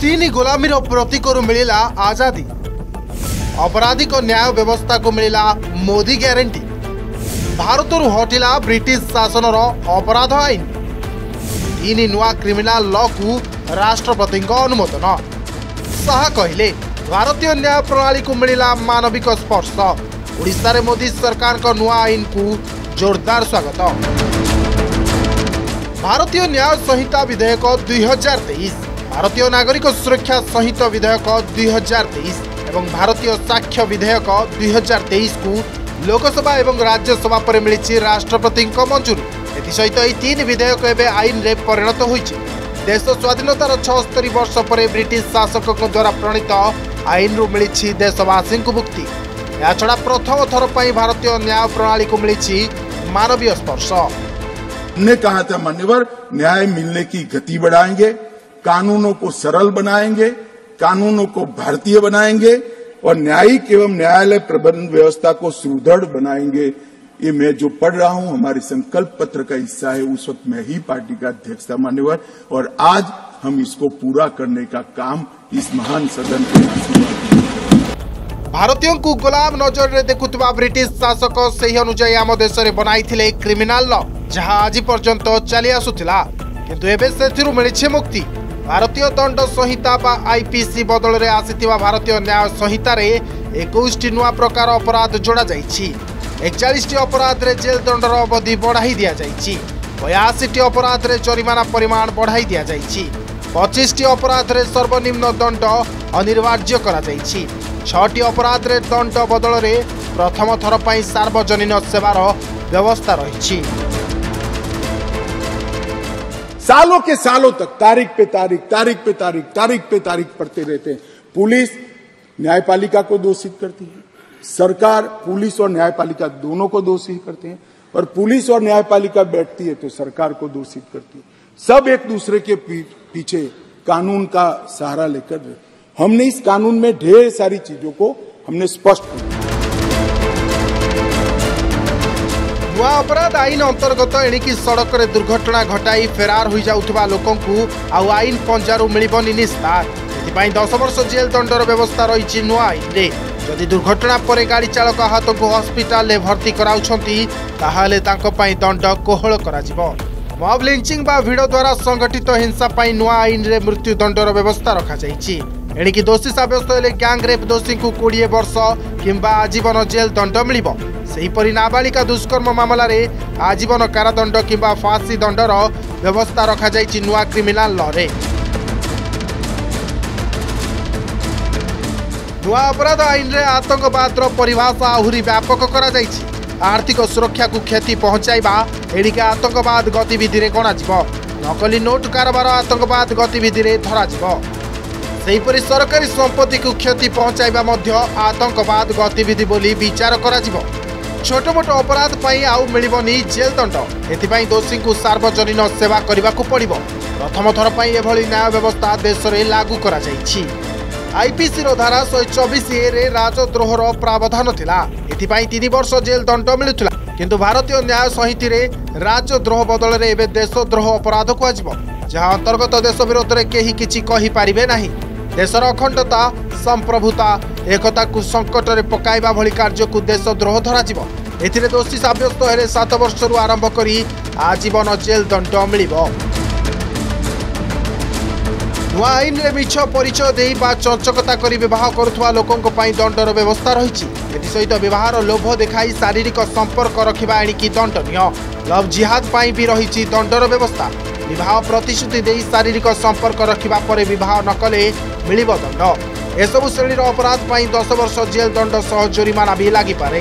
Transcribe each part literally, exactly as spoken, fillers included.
तीन गुलामीर प्रतीकरू मिला आजादी, अपराधी को न्याय व्यवस्था को मिला मोदी ग्यारंटी, भारतरू हटिला ब्रिटिश शासन अपराध आईन, तीन नुआ क्रिमिनाल लॉ को राष्ट्रपति अनुमोदन। शाह कहले भारतीय न्याय प्रणाली को मिला मानविक स्पर्श, ओडिशा रे मोदी सरकार को नुआ आईन को जोरदार स्वागत। भारतीय न्याय संहिता विधेयक दुई हजार तेईस, भारतीय नागरिक सुरक्षा संहिता विधेयक दुई हजार तेईस एवं भारतीय साक्ष्य विधेयक दुई हजार तेईस को लोकसभा एवं राज्यसभा पर मिली राष्ट्रपति मंजूरी। एसहित यह तीन विधेयक एवं आईन रे परिणत होइछि। देश स्वाधीनतार छस्तरी वर्ष पर ब्रिटिश शासकों द्वारा प्रणीत आईन रु मिली देशवासी को मुक्ति। या छड़ा प्रथम थर पर भारतीय न्याय प्रणाली को मिली मानवीय स्पर्श। हमने कहा था मान्यवर, न्याय मिलने की गति बढ़ाएंगे, कानूनों को सरल बनाएंगे, कानूनों को भारतीय बनाएंगे और न्यायिक एवं न्यायालय प्रबंध व्यवस्था को सुदृढ़ बनाएंगे। ये मैं जो पढ़ रहा हूं हमारे संकल्प पत्र का हिस्सा है। उस वक्त मैं ही पार्टी का अध्यक्ष था मान्यवर, और आज हम इसको पूरा करने का काम इस महान सदन के भारतीयों को गुलाम नजर रे देखुवा ब्रिटिश शासक सही अनुसार आम देश में बनाई क्रिमिनाल लॉ, जहां आज पर्यंत चली आसुला, किंतु एबे सेथिरु मिली मुक्ति। भारतीय दंड संहिता बा आईपीसी बदल रे आसीथिबा भारतीय न्याय संहिता रे इक्कीस टी नुआ प्रकार अपराध जोड़ा जाइछि। इकतालीस टी अपराध रे जेल दंडर अवधि बढ़ाई दिया जाइछि। बयासी टी अपराध रे जरिमाना परिमाण बढ़ाई दिया जाइछि। पच्चीस टी अपराध रे सर्वनिम्न दंड अनिवार्य करा जाइछि। छटी अपराध रे दंड बदल रे प्रथम थर पई सार्वजनिक सेवार व्यवस्था रही। सालों के सालों तक तारीख पे तारीख तारीख पे तारीख तारीख पे तारीख पढ़ते रहते हैं। पुलिस न्यायपालिका को दोषित करती है, सरकार पुलिस और न्यायपालिका दोनों को दोषी करते हैं, और पुलिस और न्यायपालिका बैठती है तो सरकार को दोषित करती है। सब एक दूसरे के पीछे कानून का सहारा लेकर। हमने इस कानून में ढेर सारी चीजों को हमने स्पष्ट किया। नुआ अपराध आईन अंतर्गत एणिकी सड़क रे दुर्घटना घटाई फेरार हो जाउथबा लोकों को आउ आईन पंजारू मिलिबनी निस्तार। एथिपाई दस वर्ष जेल दंडर व्यवस्था रही नुआ आईन रे। जदि दुर्घटना पर गाड़ी चालक हाथ को हस्पिटाल में भर्ती कराउछंती ताहाले तांको पाई दंड कोहल कराजिबो। मॉब लिंचिंग बा भिड़ द्वारा संगठित हिंसा पाई नुआ आईन रे मृत्यु दंडर व्यवस्था रखा जाइछि। एणिकी दोषी साब्यस्त हेले गैंग रेप दोषी को बीस वर्ष किंबा आजीवन जेल दंड मिलिबो। सेहीपरि नाबालिका दुष्कर्म मामला रे आजीवन कारादंड किंबा फांसी दंडर व्यवस्था रखा जाइछि नुआ क्रिमिनाल लॉ रे। नुआ अपराध आईन रे आतंकवाद परिभाषा आहुरी व्यापक करा जाइछि। आर्थिक सुरक्षा को क्षति पहुंचाइबा एणिके आतंकवाद गतिविधि रे गणाजिबो। नकली नोट कारोबार आतंकवाद गतिविधि रे धराजिबो। सेहीपरि सरकारी संपत्ति को क्षति पहुंचाइबा मध्य आतंकवाद गतिविधि बोली विचार कराजिबो। छोट मोट अपराध पाई आउ मिलिबनी जेल दंड। एथिपाई दोषी को सार्वजनिक सेवा करने को पड़िबो। प्रथम थर पाई एभली न्याय व्यवस्था देश में लागू करा जाइछि। आईपीसी रो धारा एक सौ चौबीस ए रे राजद्रोहर प्रावधान थिला। एथिपाई तीन वर्ष जेल दंड मिलुथिला, किंतु भारतीय न्याय संहिता रे राजद्रोह बदल रे एबे देशद्रोह अपराध को आजिबो, जहां अंतर्गत देश विरोध रे केही किछि कहि पारिबे नाही। देशर अखंडता संप्रभुता एकता को संकट में पकाइबा भली कार्य को देशद्रोह धराजिबो। एथिरे दोषी साब्यस्त हेले सात वर्ष रु आरंभ करी आजीवन जेल दंड मिलिबो। नुआ आईन रे मिछ परिचय देई बा चंचकता करी विवाह करुथुवा लोकंक पई दंडर व्यवस्था रहिछि। एथि सहित विवाहर लोभ देखाई शारीरिक संपर्क रखिबा एणिकी दंडनीय। लव जिहाद पई भी रहिछि दंडर व्यवस्था। विवाह प्रतिश्रुति देई शारीरिक संपर्क रखिबा परे विवाह न कले मिलिबो दंड। एसबु श्रेणीर अपराध पई दस वर्ष जेल दंड सह जोरिमाना भी लागि पारे।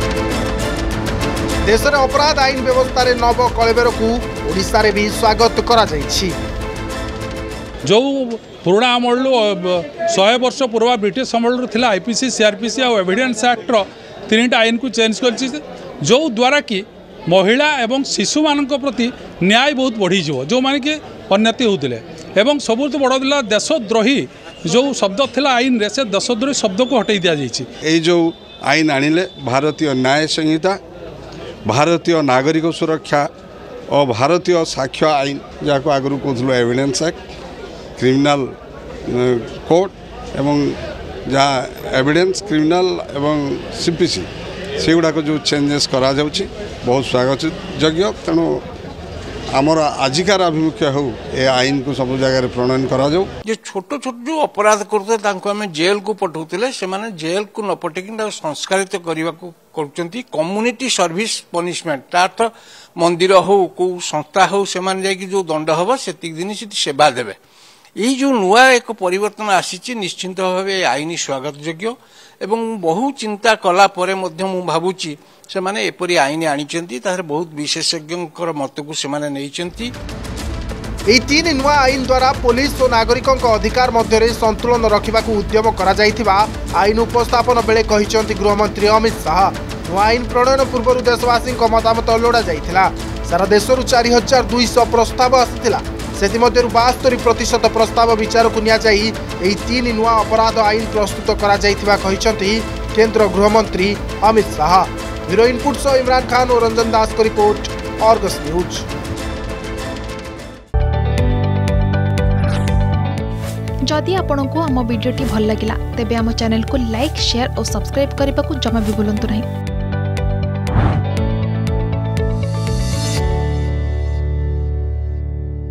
देश में अपराध आईन व्यवस्था रे नव कलेबर को ओडिशा रे भी स्वागत करा जाइछि। जो पुराणा अमल सौ वर्ष पूर्व ब्रिटिश अमल थिला आईपीसी सीआरपीसी और एविडेंस एक्टर तीन आईन को चेंज कर, जो द्वारा कि महिला एवं शिशु मान प्रति न्याय बहुत बढ़ी जो माने कि उन्नति होते एवं सबुठ बड़ दिला देशद्रोही जो शब्द थिला आईन रे से देशद्रोही शब्द को हटाई दिया जाइछि। ए जो आईन आनिले भारतीय न्याय संहिता, भारतीय नागरिक सुरक्षा और भारतीय साक्ष्य आईन जहाँ आगु कहूँ एविडेंस एक्ट, क्रिमिनाल कोर्ट एवं जहाँ एविडेंस क्रिमिनाल एवं सीपीसी से गुड़ाक जो चेंजेस करा जाउछि बहुत स्वागत योग्य। तेणु आमर आजिकार आभिमुख्य हो ए आईन को सब जगह प्रणयन करा जाऊ। जो छोट छोट जो अपराध करते आम जेल को पठाऊले से जेल को न पठेक संस्कारित करने को करुँच कम्युनिटी सर्विस पनिशमेंट तार्थ मंदिर हो को संस्था हो से जो दंड हम से दिन से सेवा देवे। यही जो नुआ एक परिवर्तन आसी निश्चिंत भाव आईन स्वागत योग्य एवं बहु चिंता कला परे मध्य मु भावुची से माने एपरी आईन आनिचंती तार बहुत विशेषज्ञ मत को से माने नैचंती। ଏହି ତିନି ନୂଆ ଆଇନ ଦ୍ୱାରା ପୋଲିସ ଓ ନାଗରିକଙ୍କ ଅଧିକାର ମଧ୍ୟରେ ସନ୍ତୁଳନ ରଖିବାକୁ ଉଦ୍ୟମ କରାଯାଇଥିବା ଆଇନ ଉପସ୍ଥାପନ ବେଳେ କହିଛନ୍ତି ଗୃହମନ୍ତ୍ରୀ ଅମିତ ଶାହ। ନୂଆ ଆଇନ ପ୍ରଣୟନ ପୂର୍ବରୁ ଦେଶବାସୀଙ୍କ ମତାମତ ଲୋଡ଼ାଯାଇଥିଲା। ସାରା ଦେଶରୁ ଚାରି ହଜାର ଦୁଇଶହ ପ୍ରସ୍ତାବ ଆସିଥିଲା। ସେଥିମଧ୍ୟରୁ ବାସ୍ତରି ପ୍ରତିଶତ ପ୍ରସ୍ତାବ ବିଚାରକୁ ନିଆଯାଇ ଏହି ତିନି ନୂଆ ଅପରାଧ ଆଇନ ପ୍ରସ୍ତୁତ କରାଯାଇଥିବା କହିଛନ୍ତି କେନ୍ଦ୍ର ଗୃହମନ୍ତ୍ରୀ ଅମିତ ଶାହ। ବ୍ୟୁରୋ ଇନପୁଟ୍ ସହ ଇମ୍ରାନ ଖାନ ଓ ରଞ୍ଜନ ଦାସଙ୍କ ରିପୋର୍ଟ, ଅର୍ଗସ୍ ନ୍ୟୁଜ୍। जदि आपंक आम भिडी भल लगा तेब आम चैनल को लाइक शेयर और सब्सक्राइब करने को जमा भी भूलु नहीं।